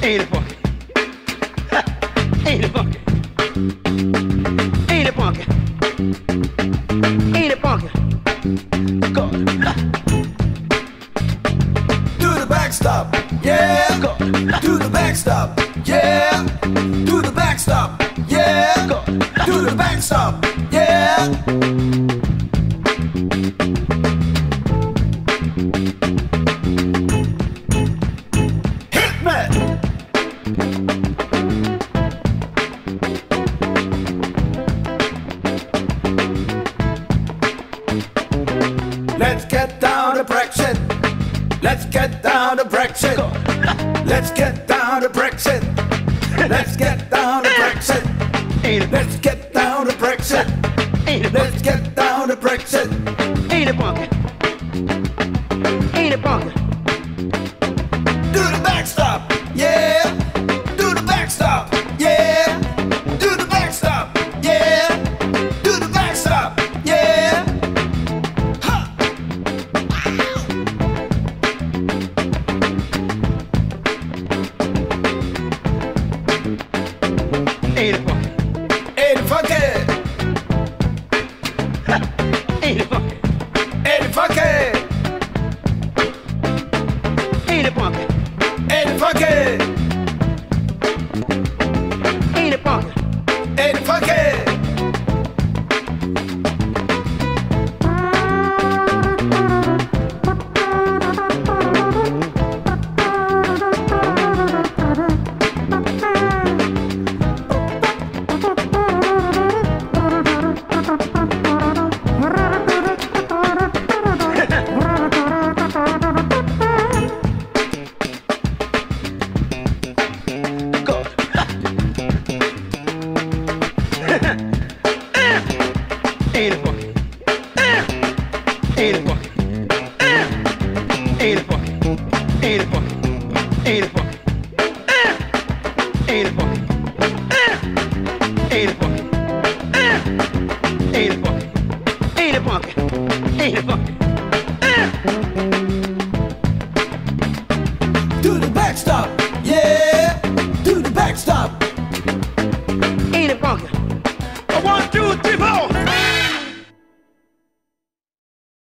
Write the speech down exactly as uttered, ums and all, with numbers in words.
Ain't it funky? Ain't it funky? Ain't it funky? Ain't it funky? Go. Do the backstop, yeah. Go. Do the backstop, yeah. Do the backstop, yeah. Go. Do the backstop, yeah. Hit me. Let's get down to Brexit. Let's get down to Brexit. Let's get down to Brexit. Let's get down to Brexit. Let's get down to Brexit. Let's get down to Brexit. Ain't it funky? Ain't it funky? Do the backstop, yeah. Do the backstop, yeah. Do the backstop, yeah. Do the backstop, yeah. Ha. Ain't it funky? Ain't it funky? Ain't it funky? Ain't it funky? Ain't it funky? Ain't it funky? Ain't it funky? Ain't it funky? Go. Ain't it funky? Ain't it funky? Ain't it funky? Ain't it funky? Ain't it funky? Ain't it funky? Ain't it funky? Ain't it funky? Ain't it funky? Ain't it funky?